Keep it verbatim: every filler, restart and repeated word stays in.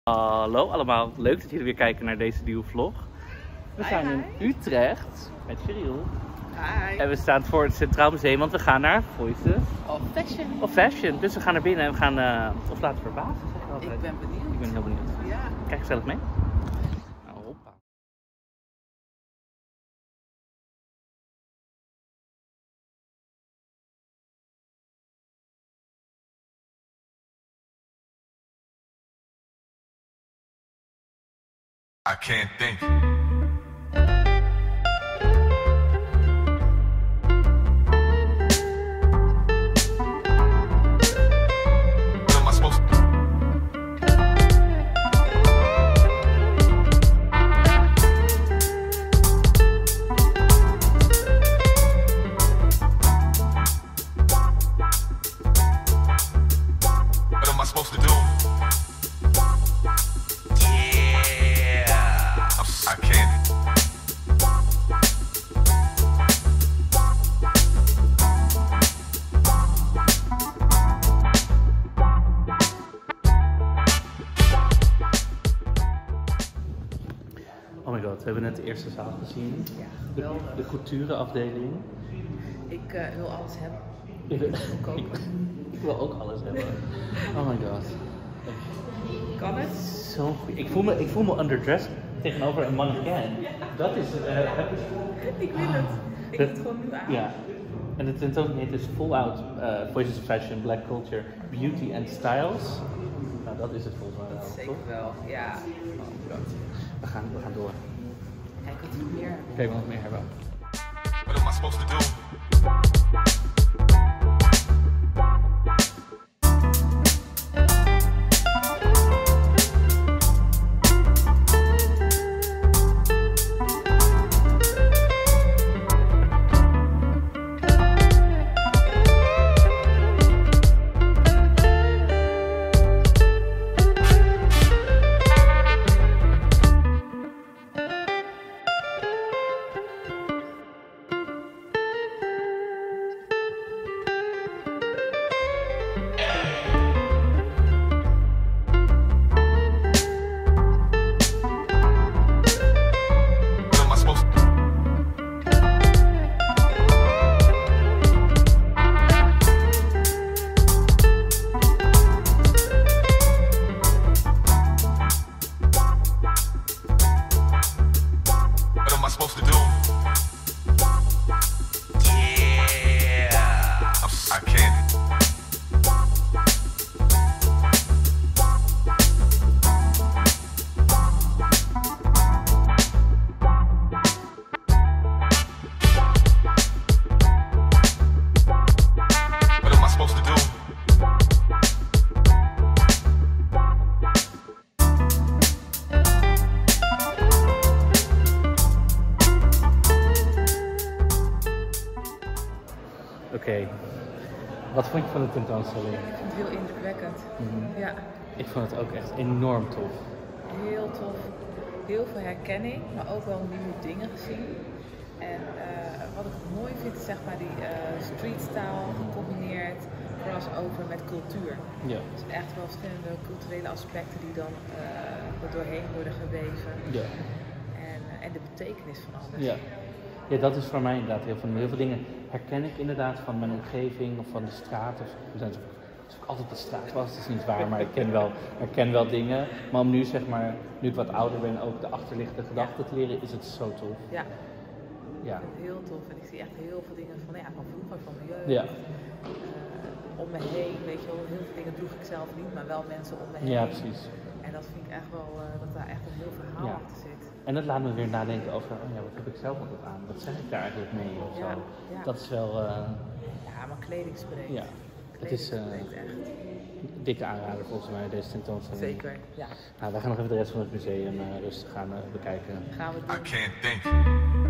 Hallo allemaal, leuk dat jullie weer kijken naar deze nieuwe vlog. We zijn in Utrecht met Cheryl. Hi. En we staan voor het Centraal Museum, want we gaan naar Voices Of fashion. of Fashion. Dus we gaan naar binnen en we gaan uh, ons laten verbazen. Zeg ik altijd. Ik ben benieuwd. Ik ben heel benieuwd. Ja. Kijk gezellig mee. Nou, hoppa. I can't think. What am I supposed to What am I supposed to do? I can't. Oh my god, we hebben net de eerste zaal gezien. Ja, De, geweldig. de coutureafdeling. Ik uh, wil alles hebben. Ik wil, Ik ook. ik, ik wil ook alles hebben. Oh my god. Kan het? Zo goed. Ik voel me, ik voel me underdressed tegenover een mannequin. Dat is het. Uh, Ik wil het. Ik Dat- moet het gewoon nu aan. Ja. En de tentoonstelling heet dus Full Out uh, Voices of Fashion, Black Culture, Beauty and Styles. Nou, dat is het volgens mij Dat wel, zeker toch? wel. Ja. We gaan, we gaan door. Kijk wat we meer hebben. Kijk wat we nog meer hebben. What am I supposed to do? What am I supposed to What am I supposed to do? Yeah. I can't. What am I supposed to do? Oké. Wat vond je van de tentoonstelling? Ik vind het heel indrukwekkend. Mhm. Ja. Ik vond het ook echt enorm tof. Heel tof. Heel veel herkenning, maar ook wel nieuwe dingen gezien. En uh, wat ik mooi vind is zeg maar die uh, streetstyle gecombineerd crossover met cultuur. Ja. Dus echt wel verschillende culturele aspecten die dan uh, er doorheen worden geweven. Ja. En, uh, en de betekenis van alles. Ja. Ja, dat is voor mij inderdaad heel veel. Heel veel dingen herken ik inderdaad van mijn omgeving of van de straat. Of, we zijn alsof ik- alsof ik altijd op de straat was, dat is niet waar, maar ik ken wel, herken wel dingen. Maar om nu zeg maar, nu ik wat ouder ben, ook de achterliggende gedachten te leren, is het zo tof. Ja, Ja. ik vind het heel tof. En ik zie echt heel veel dingen van, ja, van vroeger, van mijn jeugd. Ja. Uh, om me heen, weet je wel, heel veel dingen droeg ik zelf niet, maar wel mensen om me heen. Ja, precies. En dat vind ik echt wel, uh, dat daar echt een heel verhaal Ja. achter zit. En dat laat me weer nadenken over, oh ja, wat heb ik zelf altijd aan? Wat zeg ik daar eigenlijk mee of zo? Ja, ja. Dat is wel, uh, Ja, maar kleding spreekt. ja, het Kleding is uh, spreekt echt. een dikke aanrader volgens mij, deze tentoonstelling. Zeker, ja. Nou, wij gaan nog even de rest van het museum uh, rustig gaan uh, bekijken. Gaan we I doen. can't think.